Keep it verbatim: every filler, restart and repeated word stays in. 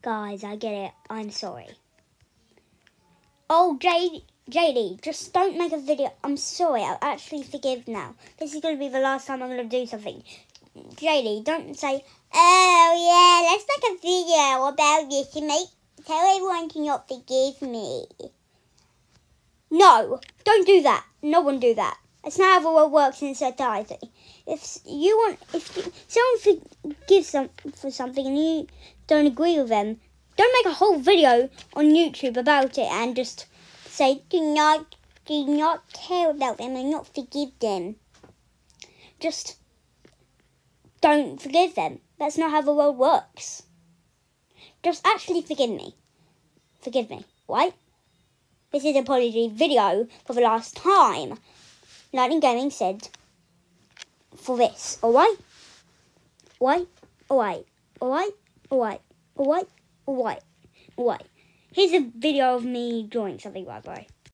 Guys, I get it. I'm sorry. Oh, J D, just don't make a video. I'm sorry. I'll actually forgive now. This is going to be the last time I'm going to do something. J D, don't say, oh, yeah, let's make a video about this and make, tell everyone to not forgive me. No, don't do that. No one do that. It's not how the world works in society. If you want, if you, someone forgives some, for something and you don't agree with them, don't make a whole video on YouTube about it and just say, do not, do not care about them and not forgive them. Just don't forgive them. That's not how the world works. Just actually forgive me. Forgive me, right? This is an apology video for the last time Lightning Gaming said for this, alright? Alright? Alright? Alright? Alright? Alright? Alright? Alright? Here's a video of me drawing something, by the way.